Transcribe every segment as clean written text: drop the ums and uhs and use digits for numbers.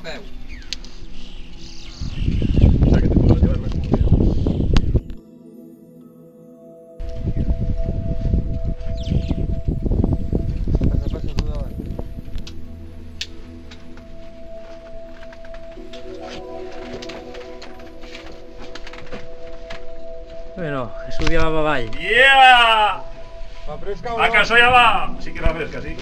peu. O sea que te puedo llevar la comodidad. Pasa tú davant. Bueno, Jesús ja va avall. Yeah! Va fresca o A no? que això ja va! Sí que va fresca, sí.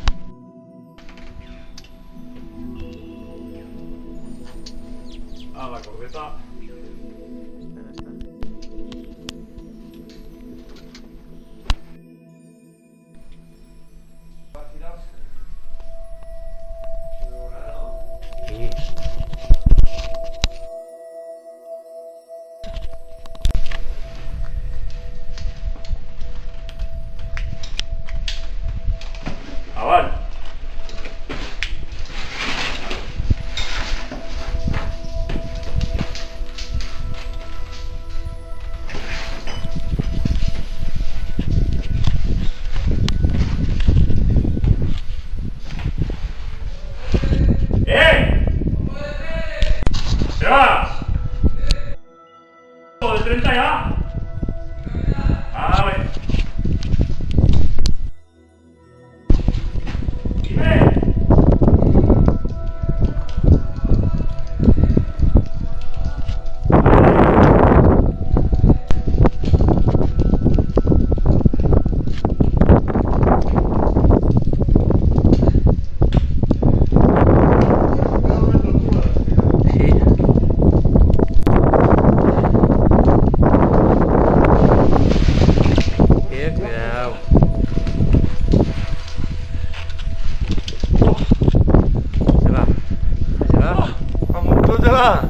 A la corbeta. Sí. Avall. ¿Qué vas? ¿De 30 ya? A ver. Dime. Sí. Cuidado. Se va. Se va. Vamos, tú te vas.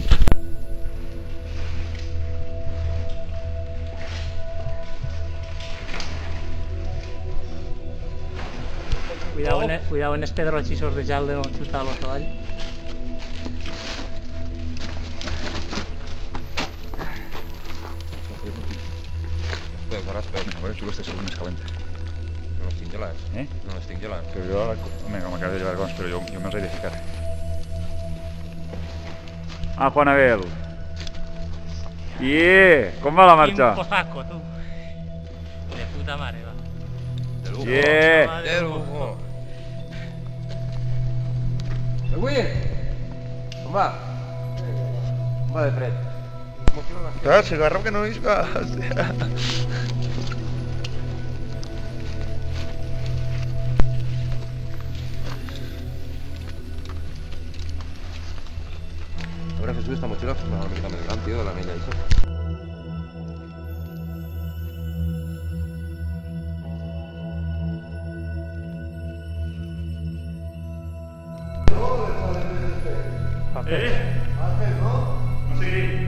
Cuidado en els pedrotxissos de gel de no xutar los avall. A ver, tú este seguro me caliente. No los tinc gelats. ¿Eh? No los tinc gelats. Pero yo ahora, venga, me acabo de llevar goms, pero yo me los he de ficar. Ah, Juan Abel. ¿Cómo va la marcha? Quin posaco, tu. De puta mare, va. De lujo. Yeah. De lujo. Avui? Com va? Com va de fred? Claro, se agarró que no hizo. Ahora Jesús, esta mochila es una miqueta més gran, tio, de l'anella i això. No sé.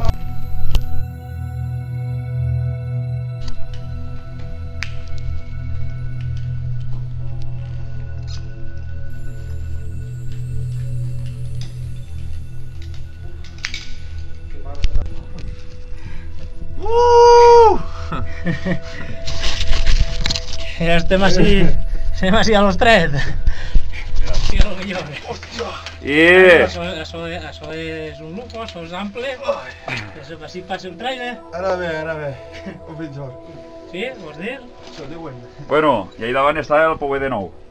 Ja estem així a los tres. Hòstia, lo millor. Això és un lujo, això és ample. Així passa un trailer. Ara bé. O pitjor. Sí, vols dir? Això diuen. Bueno, i ahí davant està el Pouet de nou.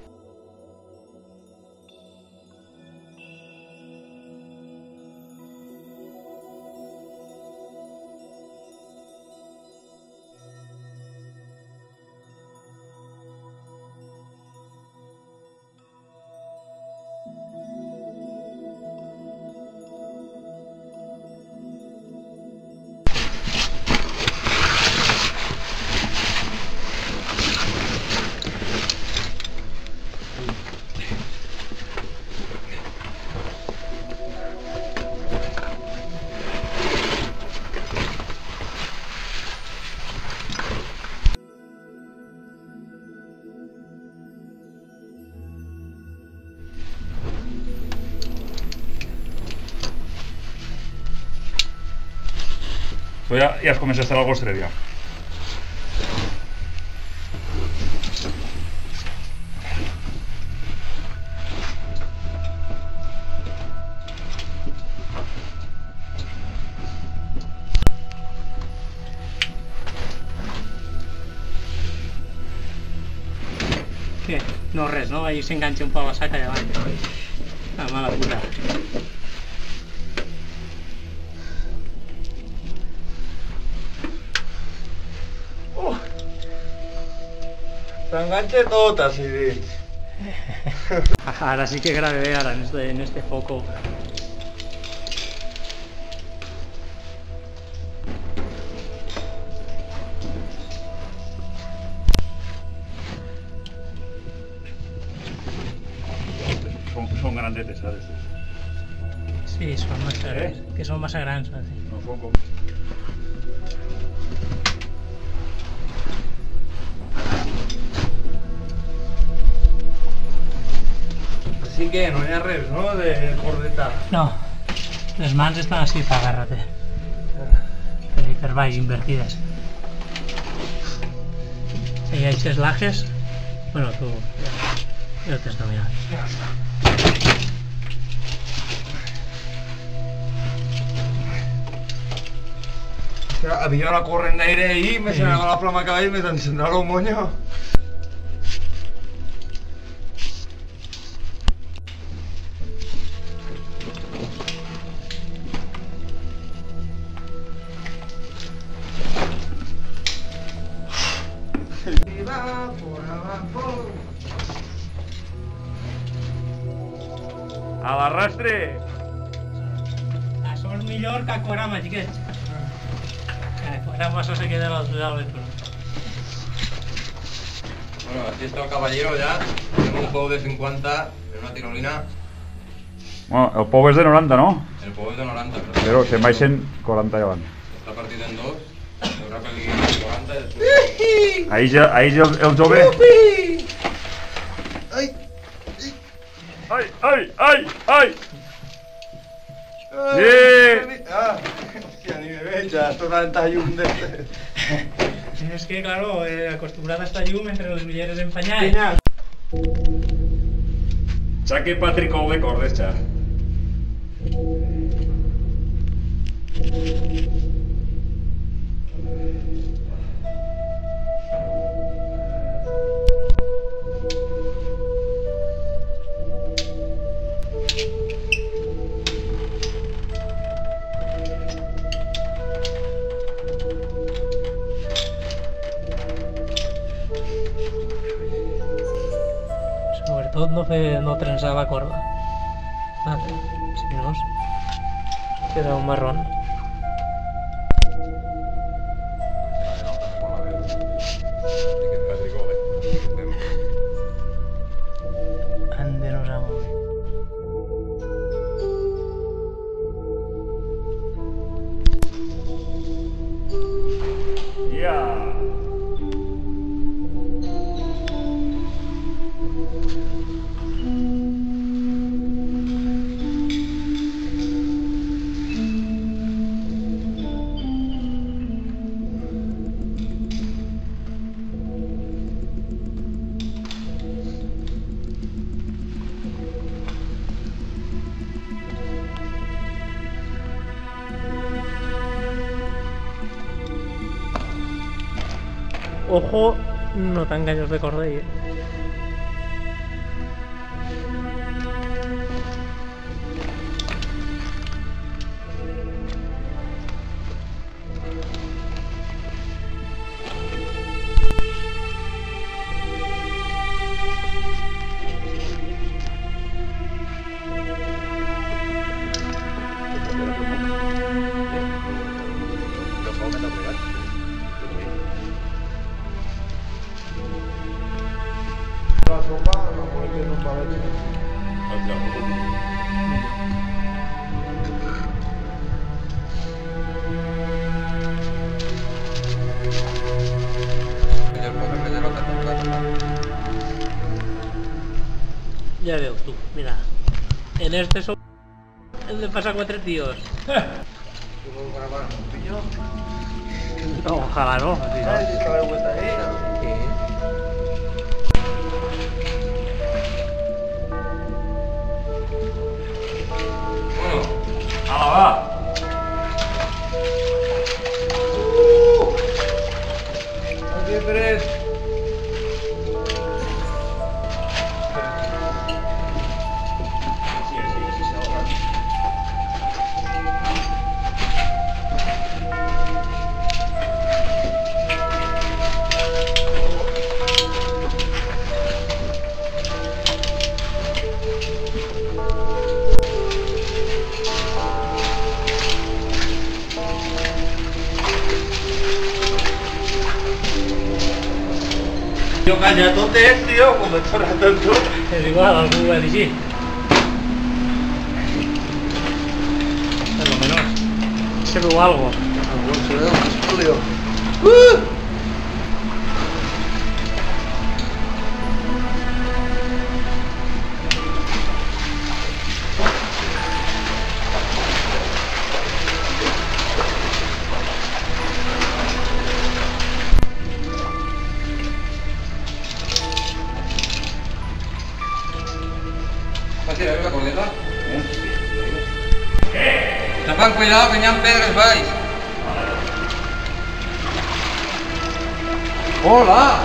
Pues ya has començat a estar algo estredia. No res, no? Ahí s'enganxa un poc la saca allà avall. La mala puta. S'enganxa tot, així dit. Ara sí que grave bé, ara, en este foco. Son grandetes, ¿sabes? Sí, són massa grans, que són massa grans. No son como... Així que no hi ha res, no?, de cordeta. No, les mans estan així, fa agárrate. Per baix, invertides. Si hi ha aquestes lajes, bueno, tu ja ho tens dominat. Havia una corrent d'aire ahí, me se me va la flama acá y me encendrá los moños. ¡Al arrastre! Això és millor que Aquarama, xiquets. Aquarama això se queda a l'altura. Bueno, aquí está el caballero ya. Tengo un POW de 50 en una tirolina. Bueno, el POW és de 90, no? El POW es de 90, Però se'n baixen 40 llevant. está partido en dos. Habrá que elegir 40 y después... Ahí ja el jove... Ai! Ai, ai, ai, ai! Sí! Ah, hòstia, ni me veig, ja està tanta llum de... És que, claro, acostumbrat a estar llum entre les ulleres enfanyades. Saque Patrick de cordes, xa. Sobretot no trensar la corda. Vale, si no queda un marrón. Anderos amunt. Ja! Ojo, no t'enganyes de corda ahí. La sopa la pones en un palet. Ja veus tu, mira. En este son... hem de pasar 4 tíos. ¿Tú puedes grabar un pillo? No, ojalá no. Así no. Ay, está de vuelta ahí, ¿no? Bueno, Ala, va! Aquí, Pérez. Yo callatote, tío, cuando chorras tanto. Es igual, algú va dir així. Per lo menos. Se veu algo. Algún se ve un estudio. ¿Vas a ir a ver la coleta? Tapad, cuidado, que ya en pedres vais. ¡Hola!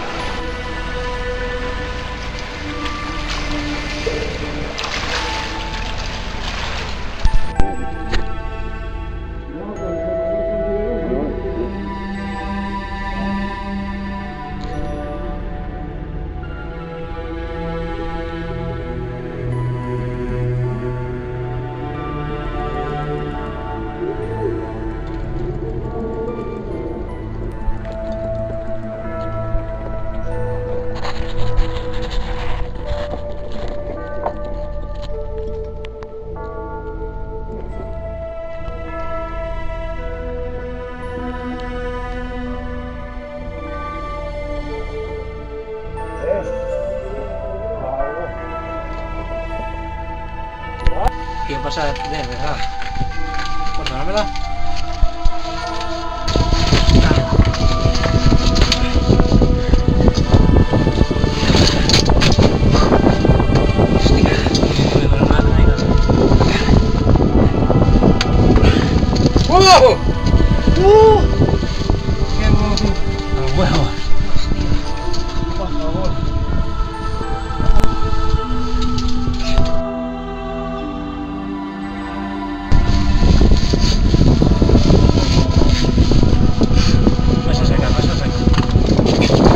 ¿Qué pasa de verdad? Perdónamela. ¡Oh! ¡Qué al huevo! Por favor. Vas a sacar, vas a sacar.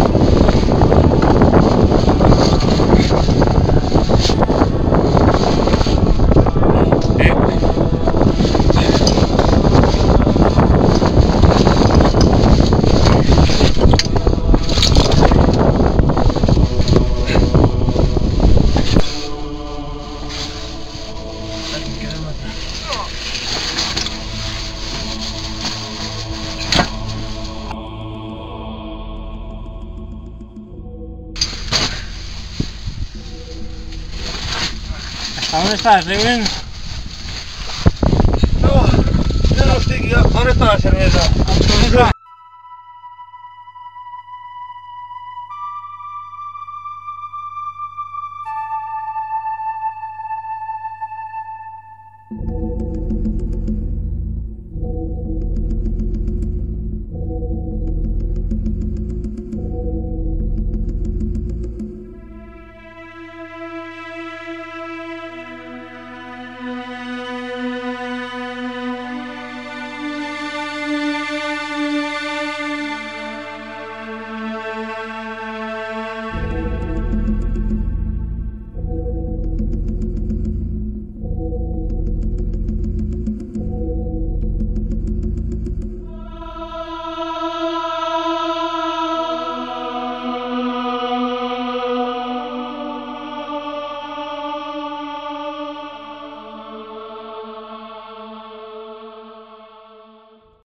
¿A dónde estás, Lewin? No, yo no estoy aquí. ¿Dónde está la cerveza?